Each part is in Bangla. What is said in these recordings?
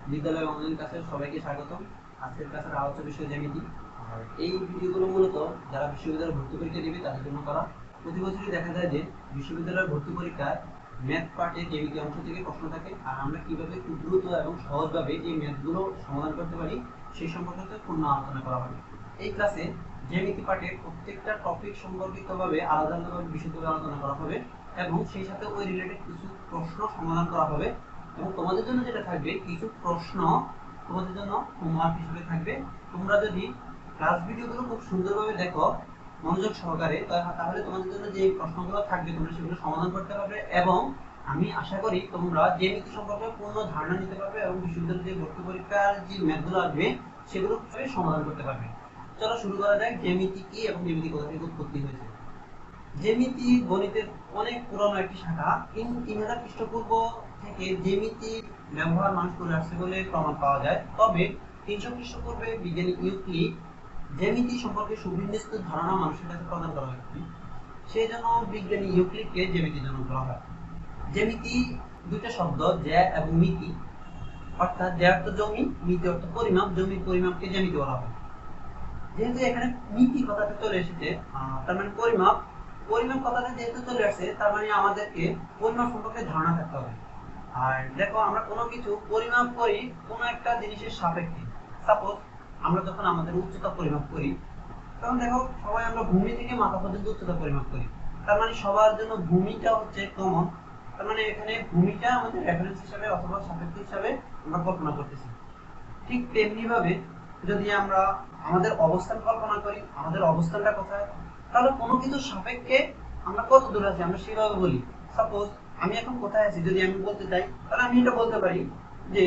বিদ্যালয় অনলাইন ক্লাসে সবাইকে স্বাগতম। আজকের ক্লাসের আলোচ্য বিষয় জ্যামিতি। আর এই ভিডিওগুলো মূলত যারা বিশ্ববিদ্যালয়ে ভর্তি পরীক্ষা দিবে তাদের জন্য করা। প্রতি বছরই দেখা যায় যে বিশ্ববিদ্যালয়ের ভর্তি পরীক্ষায় ম্যাথ পার্টে জ্যামিতি অংশ থেকে প্রশ্ন থাকে, আর আমরা কিভাবে খুব দ্রুত এবং সহজভাবে এই ম্যাথগুলো সমাধান করতে পারি সেই সম্পর্কে পূর্ণ আলোচনা করা হবে। এই ক্লাসে জ্যামিতি পার্টের প্রত্যেকটা টপিক সম্পর্কিতভাবে আলাদা আলাদাভাবে বিশদভাবে আলোচনা করা হবে এবং সেই সাথে ওই রিলেটেড কিছু প্রশ্ন সমাধান করা হবে। এবং তোমাদের জন্য যেটা থাকবে, কিছু প্রশ্ন তোমাদের জন্য হোমওয়ার্ক হিসেবে থাকবে। তোমরা যদি ক্লাস ভিডিওগুলো খুব সুন্দরভাবে দেখো মনোযোগ সহকারে, তাহলে তোমাদের জন্য যে প্রশ্নগুলো থাকবে তোমরা সেগুলো সমাধান করতে পারবে এবং আমি আশা করি তোমরা জ্যামিতি সম্পর্কে পূর্ণ ধারণা নিতে পারবে এবং বিশ্ববিদ্যালয়ের যে ভর্তি পরীক্ষার যে ম্যাথগুলো আসবে সেগুলো সমাধান করতে পারবে। চলো শুরু করা যাক, জ্যামিতি কি এবং জ্যামিতি কোথা থেকে উৎপত্তি হয়েছে। জ্যামিতি গণিতের অনেক পুরনো একটি শাখা। 3000 খ্রিস্টপূর্ব থেকে জ্যামিতি ব্যবহার মানুষ করে আসছে বলে প্রমাণ পাওয়া যায়। তবে 300 খ্রিস্টপূর্বে বিজ্ঞানী ইউক্লিড জ্যামিতি সম্পর্কে সুবিন্যস্ত ধারণা মানুষের কাছে প্রদান করা হয়েছে। সেই জন্য বিজ্ঞানী ইউক্লিডকে জ্যামিতির জনক বলা হয়। জ্যামিতি দুইটা শব্দ, জ্যা এবং মিতি, অর্থাৎ জ্যা অর্থ জমি, মিতি অর্থ পরিমাপ। জমির পরিমাপকে জ্যামিতি বলা হয়। যেহেতু এখানে মিতি কথাটা চলে এসেছে, তার মানে পরিমাপ কথাটা যেহেতু চলে আসছে, তার মানে আমাদেরকে পরিমাপ সম্পর্কে ধারণা থাকতে হবে। আর দেখো, আমরা কোনো কিছু পরিমাপ করি কোনো একটা জিনিসের সাপেক্ষে। সাপোজ আমরা যখন আমাদের উচ্চতা পরিমাপ করি, তখন দেখো সবাই আমরা ভূমি থেকে মাথা পর্যন্ত উচ্চতা পরিমাপ করি। তার মানে সবার জন্য ভূমিটা হচ্ছে কমন। তার মানে এখানে ভূমিটা আমাদের রেফারেন্স হিসাবে অথবা সাপেক্ষ হিসাবে আমরা কল্পনা করতেছি। ঠিক তেমনি ভাবে যদি আমরা আমাদের অবস্থান কল্পনা করি, আমাদের অবস্থানটা কোথায়, তাহলে কোনো কিছু সাপেক্ষে আমরা কত দূর আছি আমরা সেভাবে বলি। সাপোজ আমি এখন কোথায় আছি যদি আমি বলতে চাই, তাহলে আমি এটা বলতে পারি যে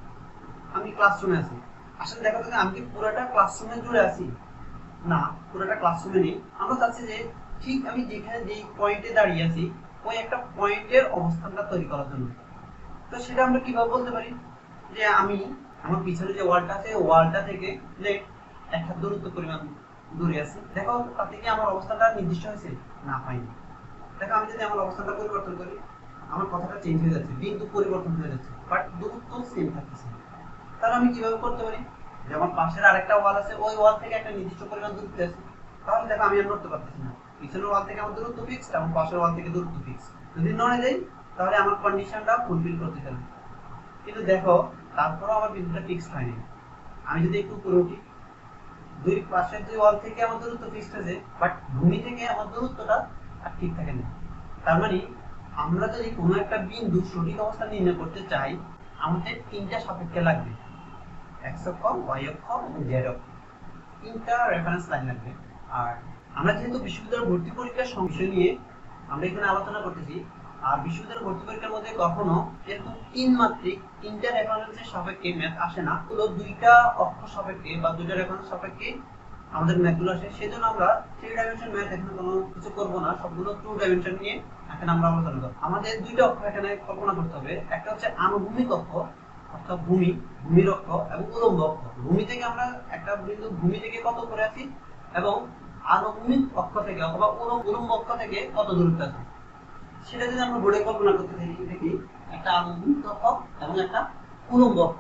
আমি ক্লাসরুমে আছি। আসলে দেখা যাচ্ছে আমি কি পুরোটা ক্লাসরুমে জুড়ে আছি? না, পুরোটা ক্লাসরুমে নেই। আমরা চাচ্ছি যে ঠিক আমি যেখানে যেই পয়েন্টে দাঁড়িয়ে আছি ওই একটা পয়েন্টের অবস্থানটা তৈরি করার জন্য। তো সেটা আমরা কিভাবে বলতে পারি যে আমি আমার পিছনে যে ওয়ালটা আছে ওয়ালটা থেকে যে একটা দূরত্ব পরিমাণ দূরে আছি। দেখো তাতে কি আমার অবস্থানটা নির্দিষ্ট হয়েছে? না, হয়নি। দেখো আমি যদি আমার অবস্থানটা পরিবর্তন করি, আমার কথাটা চেঞ্জ হয়ে যাচ্ছে, বিন্দু পরিবর্তন হয়ে যাচ্ছে, বাট দূরত্ব সেম থাকতেছে। তাহলে আমি কিভাবে করতে পারি যে আমার পাশের আরেকটা ওয়াল আছে, ওই ওয়াল থেকে একটা নির্দিষ্ট পরিমাণ দূরত্বে আছে। তাহলে দেখো আমি আর নড়তে পারতেছি না, পিছনের ওয়াল থেকে আমার দূরত্ব ফিক্সড এবং পাশের ওয়াল থেকে দূরত্ব ফিক্সড। যদি নড়ে যাই তাহলে আমার কন্ডিশনটা ফুলফিল করতে পারবে। কিন্তু দেখো তারপরও আমার বিন্দুটা ফিক্সড হয়নি। আমি যদি একটু উপরে উঠি, দুই পাশের দুই ওয়াল থেকে আমার দূরত্ব ফিক্সড আছে, বাট ভূমি থেকে আমার দূরত্বটা আর ঠিক থাকে না। তার মানে আমরা যদি কোনো একটা বিন্দু সঠিক অবস্থান নির্ণয় করতে চাই, আমাদের তিনটা সাপেক্ষে লাগবে, এক্স অক্ষ, ওয়াই অক্ষ এবং জেড অক্ষ। তিনটা রেফারেন্স লাইন লাগবে। আর আমরা যেহেতু বিশ্ববিদ্যালয় ভর্তি পরীক্ষার বিষয় নিয়ে আমরা এখানে আলোচনা করতেছি, আর বিশ্ববিদ্যালয় ভর্তি পরীক্ষার মধ্যে কখনো এরকম তিন মাত্রিক তিনটা রেফারেন্সের সাপেক্ষে ম্যাথ আসে না। হলো দুইটা অক্ষ সাপেক্ষে বা দুইটা রেফারেন্স সাপেক্ষে আমাদের ম্যাথগুলো আসে। সেজন্য আমরা 3 ডাইমেনশন ম্যাথ এখানে কোনো কিছু করব না, সবগুলো 2 ডাইমেনশন নিয়ে এখানে আমরা আলোচনা করব। আমাদের দুইটা অক্ষ এখানে কল্পনা করতে হবে। একটা হচ্ছে আনুভূমিক অক্ষ, অর্থাৎ ভূমির অক্ষ, এবং উলম্ব অক্ষ। ভূমি থেকে আমরা একটা বিন্দু ভূমি থেকে কত উপরে আছি এবং আনুভূমিক অক্ষ থেকে অথবা উলম্ব অক্ষ থেকে কত দূরত্বে আছে সেটা যদি আমরা বোর্ডে কল্পনা করতে দেখি, একটা আনুভূমিক অক্ষ এবং একটা উলম্ব অক্ষ।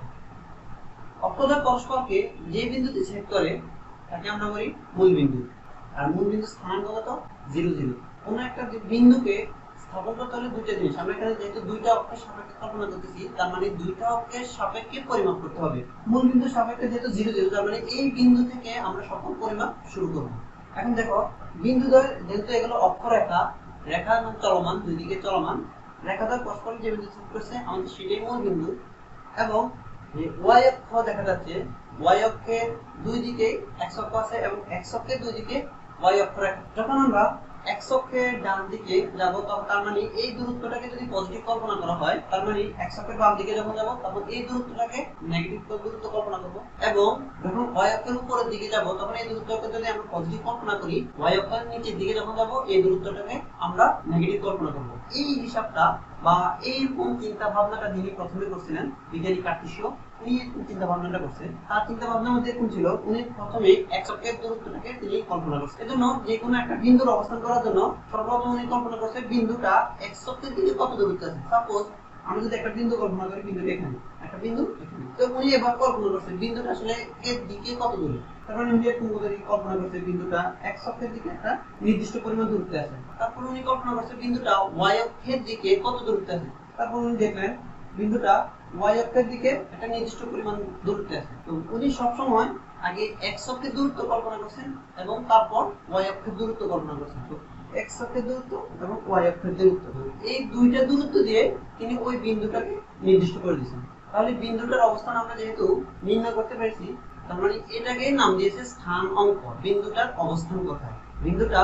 অক্ষদের পরস্পরকে যে বিন্দুতে ছেদ করে তাকে আমরা বলি মূল বিন্দু। আর মূল বিন্দু স্থানাঙ্ক কত? 0 0। কোনো একটা বিন্দুকে স্থাপন করতে হলে দুইটা জিনিস, আমরা এখানে যেহেতু দুইটা অক্ষের সাপেক্ষে কল্পনা করতেছি, তার মানে দুইটা অক্ষের সাপেক্ষে পরিমাপ করতে হবে। মূল বিন্দুর সাপেক্ষে যেহেতু 0 0, তার মানে এই বিন্দু থেকে আমরা সকল পরিমাপ শুরু করব। এখন দেখো বিন্দুদ্বয় যেহেতু এগুলো অক্ষরেখা, রেখা চলমান, দুই দিকে চলমান, রেখাদ্বয় পরস্পর যে বিন্দু ছেদ করছে আমাদের সেটাই মূল বিন্দু। এবং ওয়াই অক্ষ দেখা যাচ্ছে, ওয়াই অক্ষের দুই দিকে এক্স অক্ষ আছে এবং এক্স অক্ষের দুই দিকে ওয়াই অক্ষ রেখা। যখন আমরা এক্স অক্ষের ডান দিকে যাব, তখন তার মানে এই দূরত্বটাকে যদি পজিটিভ কল্পনা করা হয়, তার মানে এক্স অক্ষের বাম দিকে যখন যাব তখন এই দূরত্বটাকে নেগেটিভ দূরত্ব কল্পনা করব। এবং যখন ওয়াই অক্ষের উপরের দিকে যাব তখন এই দূরত্বকে যদি আমরা পজিটিভ কল্পনা করি, ওয়াই অক্ষের নিচের দিকে যখন যাব এই দূরত্বটাকে আমরা নেগেটিভ কল্পনা করব। এই হিসাবটা বা এইরকম চিন্তা ভাবনাটা যিনি প্রথমে করছিলেন, বিজ্ঞানী কার্টেসীয়, উনি চিন্তা ভাবনাটা করছে। তার চিন্তা ভাবনার মধ্যে কোন ছিল, উনি প্রথমে এক্স অক্ষের দূরত্বটাকে তিনি কল্পনা করছেন। এজন্য যে কোনো একটা বিন্দুর অবস্থান করার জন্য সর্বপ্রথম উনি কল্পনা করছে বিন্দুটা এক্স অক্ষের দিকে কত দূরত্ব আছে। সাপোজ আমরা যদি একটা বিন্দু কল্পনা করি, বিন্দুটা এখানে, একটা বিন্দু এখানে, তো উনি এবার কল্পনা করছেন বিন্দুটা আসলে এর দিকে কত দূরে। তার মানে উনি এরকম করে কল্পনা করছে বিন্দুটা x অক্ষের দিকে একটা নির্দিষ্ট পরিমাণ দূরত্বে আছে। তারপর উনি কল্পনা করছে বিন্দুটা y অক্ষের দিকে কত দূরত্বে আছে। তারপর উনি দেখলেন বিন্দুটা y অক্ষের দিকে একটা নির্দিষ্ট পরিমাণ দূরত্বে আছে। তো উনি সবসময় আগে x অক্ষের দূরত্ব কল্পনা করছেন এবং তারপর y অক্ষের দূরত্ব কল্পনা করছেন। তো x অক্ষের দূরত্ব এবং y অক্ষের দূরত্ব, এই দুইটা দূরত্ব দিয়ে তিনি ওই বিন্দুটাকে নির্দিষ্ট করে দিয়েছেন। তাহলে বিন্দুটার অবস্থান আমরা যেহেতু নির্ণয় করতে পেরেছি, তার মানে এটাকে নাম দিয়েছে স্থান অঙ্ক। বিন্দুটার অবস্থান কোথায়, বিন্দুটা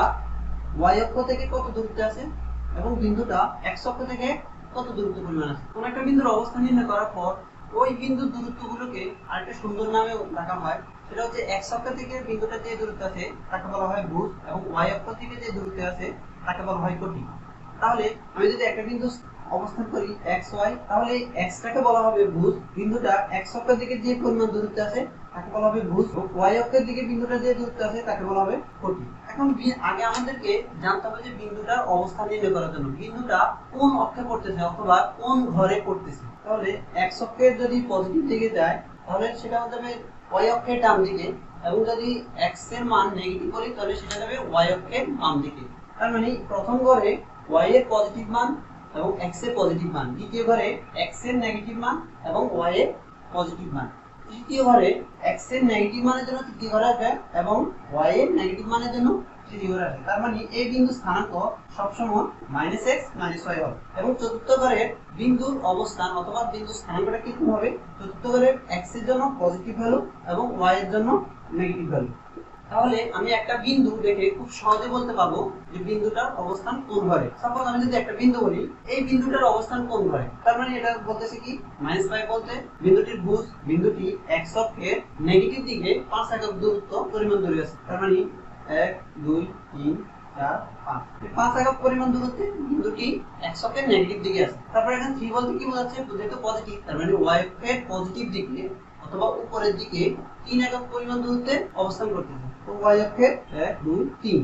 y অক্ষ থেকে কত দূরত্বে আছে এবং বিন্দুটা x অক্ষ থেকে কত দূরত্ব পরিমাণ আছে। কোন একটা বিন্দুর অবস্থান নির্ণয় করার পর ওই বিন্দুর দূরত্বগুলোকে আরেকটা সুন্দর নামে রাখা হয়। সেটা হচ্ছে x অক্ষ থেকে বিন্দুটা যে দূরত্বে আছে তাকে বলা হয় ভুজ এবং y অক্ষ থেকে যে দূরত্বে আছে তাকে বলা হয় কোটি। তাহলে আমি যদি একটা বিন্দু অবস্থান করি xy, তাহলে x টাকে বলা হবে ভুজ, বিন্দুটা x অক্ষের দিকে যে পরিমাণ দূরত্বে আছে তাকে বলা হবে ভুজ, এবং y অক্ষের দিকে বিন্দুটা যে দূরত্বে আছে তাকে বলা হবে কোটি। এখন আগে আমাদেরকে জানতে হবে যে বিন্দুটার অবস্থান নির্ণয় করার জন্য বিন্দুটা কোন অক্ষে পড়তেছে অথবা কোন ঘরে পড়তেছে। তাহলে x অক্ষের যদি পজিটিভ দিকে যায় তাহলে সেটা হয়ে যাবে y অক্ষের ডান দিকে, এবং যদি x এর মান নেগেটিভ করি তাহলে সেটা যাবে y অক্ষের বাম দিকে। তার মানে প্রথম ঘরে y এর পজিটিভ মান এবং x এর পজিটিভ মান, দ্বিতীয় ঘরে x এর নেগেটিভ মান এবং y এর পজিটিভ মান, তৃতীয় ঘরে x এর নেগেটিভ মানের জন্য তৃতীয় ঘরে আসবে এবং y এর নেগেটিভ মানের জন্য তৃতীয় ঘরে আসবে। তার মানে এই বিন্দু স্থানাঙ্ক সবসময় -x -y হবে। এবং চতুর্থ ঘরের বিন্দুর অবস্থান অথবা বিন্দু স্থানাঙ্কটা কিরকম হবে, চতুর্থ ঘরের x এর জন্য পজিটিভ ভ্যালু এবং y এর জন্য নেগেটিভ ভ্যালু। তাহলে আমি একটা বিন্দু দেখে খুব সহজে বলতে পারবো যে বিন্দুটার অবস্থান কোন ঘরে। সাপোজ আমি যদি একটা বিন্দু বলি এই বিন্দুটার অবস্থান কোন ঘরে, তার মানে এটা বলতেছে কি -5 বলতে বিন্দুটির ভুজ, বিন্দুটি x অক্ষের নেগেটিভ দিকে 5 একক দূরত্ব পরিমাণ দূরে আছে। তার মানে 1 2 3 4 5, 5 একক পরিমাণ দূরত্বে বিন্দুটি x অক্ষের নেগেটিভ দিকে আছে। তারপর এখানে 3 বলতে কি বোঝাচ্ছে, যেহেতু পজিটিভ তার মানে y অক্ষের পজিটিভ দিকে অথবা উপরের দিকে 3 একক পরিমাণ দূরত্বে অবস্থান করতেছে। তো y অক্ষের 1 2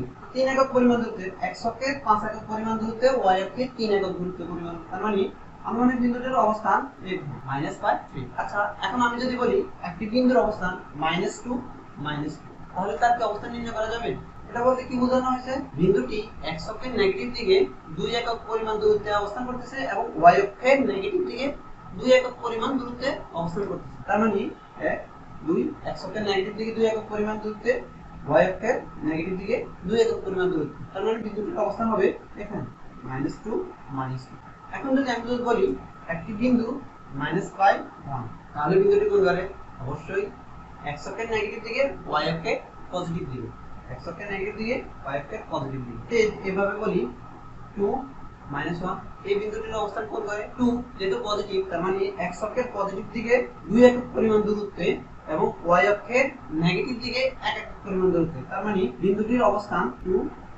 3 একক পরিমাণ দূরত্বে, x অক্ষের 5 একক পরিমাণ দূরত্বে, y অক্ষের 3 একক দূরত্ব পরিমাণ। তার মানে আনুমানিক বিন্দুটির অবস্থান -3। আচ্ছা এখন আমি যদি বলি একটি বিন্দুর অবস্থান -2 তাহলে তার কি অবস্থান নির্ণয় করা যাবে? এটা বলতে কি বোঝানো হয়েছে, বিন্দুটি x অক্ষের নেগেটিভ দিকে 2 একক পরিমাণ দূরত্বে অবস্থান করতেছে এবং y অক্ষের নেগেটিভ দিকে 2 একক পরিমাণ দূরত্বে অবস্থান করতেছে। তার মানে 1 2 x অক্ষের নেগেটিভ দিকে 2 একক পরিমাণ দূরত্বে, y অক্ষের নেগেটিভ দিকে 2 একক পরিমাণ দূরত্বে। তার মানে বিন্দুটির অবস্থান হবে এখানে -2 -2। এখন যদি আমি বলি একটি বিন্দু -5 1, তাহলে বিন্দুটি কোন ঘরে? অবশ্যই x অক্ষের নেগেটিভ দিকে, y অক্ষের পজিটিভ দিকে, x অক্ষের নেগেটিভ দিকে, y অক্ষের পজিটিভ দিকে। এভাবে বলি 2 -1, এই বিন্দুটির অবস্থান কোন ঘরে? 2 যেহেতু পজিটিভ তার মানে x অক্ষের পজিটিভ দিকে 2 একক পরিমাণ দূরত্বে এবং y অক্ষের নেগেটিভ দিকে 1 একক পরিমাণ দূরত্বে। তার মানে বিন্দুটির অবস্থান 2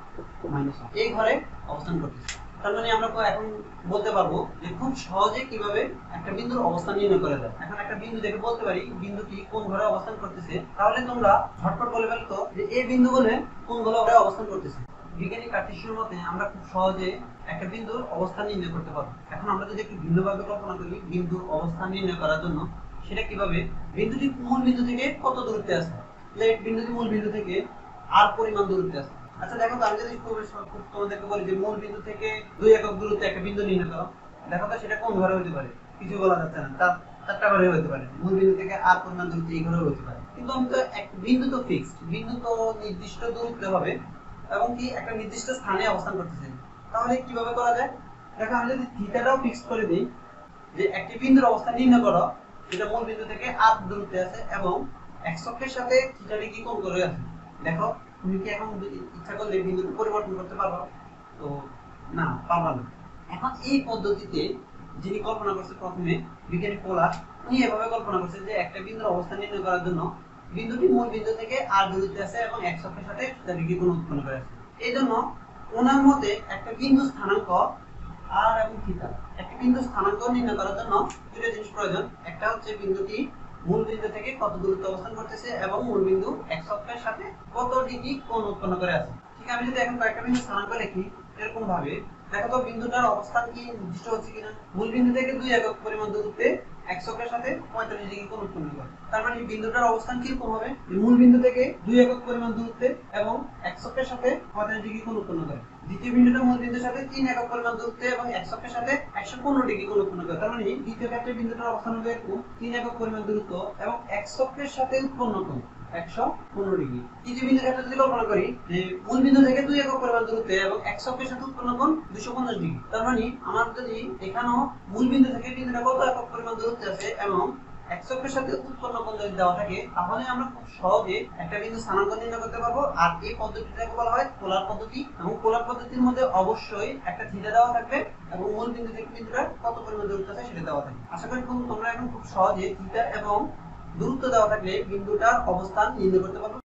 -1 এই ঘরে অবস্থান করতেছে। তার মানে আমরা এখন বলতে পারবো যে খুব সহজে কিভাবে একটা বিন্দুর অবস্থান নির্ণয় করা যায়। এখন একটা বিন্দু দেখে বলতে পারি বিন্দুটি কোন ঘরে অবস্থান করতেছে, তাহলে তোমরা ঝটপট বলে ফেলো তো যে এই বিন্দু বলে কোন ঘরে অবস্থান করতেছে। বিজ্ঞানী কার্টেসীয় মতে আমরা খুব সহজে একটা বিন্দুর অবস্থান নির্ণয় করতে পারবো। এখন আমরা যদি একটু ভিন্নভাবে কল্পনা করি বিন্দুর অবস্থান নির্ণয় করার জন্য, সেটা কিভাবে, বিন্দুটি মূল বিন্দু থেকে কত দূরত্বে আছে, বিন্দুটি মূল বিন্দু থেকে r পরিমাণ দূরত্বে আছে। আচ্ছা দেখো তো আমি যদি তোমাদেরকে বলি যে মূল বিন্দু থেকে 2 একক দূরত্বে একটা বিন্দু নির্ণয় করো, দেখো তো সেটা কোন ঘরে হতে পারে? কিছু বলা যাচ্ছে না, তার 4টা ঘরে হতে পারে। মূল বিন্দু থেকে r পরিমাণ দূরত্বে এই ঘরে হতে পারে। কিন্তু আমি তো এক বিন্দু তো ফিক্সড, বিন্দু তো নির্দিষ্ট দূরত্বে হবে এবং কি একটা নির্দিষ্ট স্থানে অবস্থান করতেছে। তাহলে কিভাবে করা যায়? দেখো আমি যদি থিটাটাও ফিক্সড করে দিই যে একটি বিন্দুর অবস্থান নির্ণয় করো যেটা মূল বিন্দু থেকে r দূরত্বে আছে এবং x অক্ষের সাথে থিটা ডিগ্রি কোণ করে আছে। দেখো তুমি কি এখন ইচ্ছা করলে বিন্দুটি পরিবর্তন করতে পারো? তো না, পারবা না। এখন এই পদ্ধতিতে যিনি কল্পনা করছে প্রথমে বিজ্ঞানী পোলার, উনি এভাবে কল্পনা করছে যে একটা বিন্দুর অবস্থান নির্ণয় করার জন্য বিন্দুটি মূল বিন্দু থেকে r দূরত্বে আছে এবং x অক্ষের সাথে থিটা ডিগ্রি কোণ উৎপন্ন করে আছে। এইজন্য ওনার মতে একটা বিন্দু স্থানাঙ্ক r এবং থিটা, একটা বিন্দু স্থানাঙ্ক নির্ণয় করার জন্য দুটো জিনিস প্রয়োজন। একটা হচ্ছে বিন্দুটি মূল বিন্দু থেকে কত দূরত্বে অবস্থান করতেছে এবং মূল বিন্দু x অক্ষের সাথে কত ডিগ্রি কোণ উৎপন্ন করে আছে। ঠিক আমি যদি এখন কয়েকটা বিন্দু স্থানাঙ্ক লিখি এরকম ভাবে, দেখো তো বিন্দুটার অবস্থান কি নির্দিষ্ট হচ্ছে কিনা। মূল বিন্দু থেকে 2 একক পরিমাণ দূরত্বে x অক্ষের সাথে 45 ডিগ্রি কোণ উৎপন্ন করে। তার মানে বিন্দুটার অবস্থান কিরকম হবে? মূল বিন্দু থেকে 2 একক পরিমাণ দূরত্বে এবং x অক্ষের সাথে 45 ডিগ্রি কোণ উৎপন্ন করে। দ্বিতীয় বিন্দুটা মূল বিন্দুর সাথে 3 একক পরিমাণ দূরত্বে এবং x অক্ষের সাথে 115 ডিগ্রি কোণ উৎপন্ন করে। তার মানে দ্বিতীয় ক্ষেত্রে বিন্দুটার অবস্থান হবে এরকম, 3 একক পরিমাণ দূরত্ব এবং x অক্ষের সাথে উৎপন্ন কোণ 115 ডিগ্রি। তৃতীয় বিন্দুর ক্ষেত্রে যদি কল্পনা করি যে মূল বিন্দু থেকে 2 একক পরিমাণ দূরত্বে এবং x অক্ষের সাথে উৎপন্ন কোণ 250 ডিগ্রি। তার মানে আমার যদি এখানেও মূল বিন্দু থেকে বিন্দুটা কত একক পরিমাণ দূরত্বে আছে এবং x অক্ষের সাথে উৎপন্ন কোণ যদি দেওয়া থাকে, তাহলে আমরা খুব সহজে একটা বিন্দু স্থানাঙ্ক নির্ণয় করতে পারবো। আর এই পদ্ধতিটাকে বলা হয় পোলার পদ্ধতি, এবং পোলার পদ্ধতির মধ্যে অবশ্যই একটা থিটা দেওয়া থাকবে এবং মূল বিন্দু থেকে বিন্দুটা কত পরিমাণ দূরত্ব আছে সেটা দেওয়া থাকবে। আশা করি তোমরা এখন খুব সহজে থিটা এবং দূরত্ব দেওয়া থাকলে বিন্দুটার অবস্থান নির্ণয় করতে পারবে।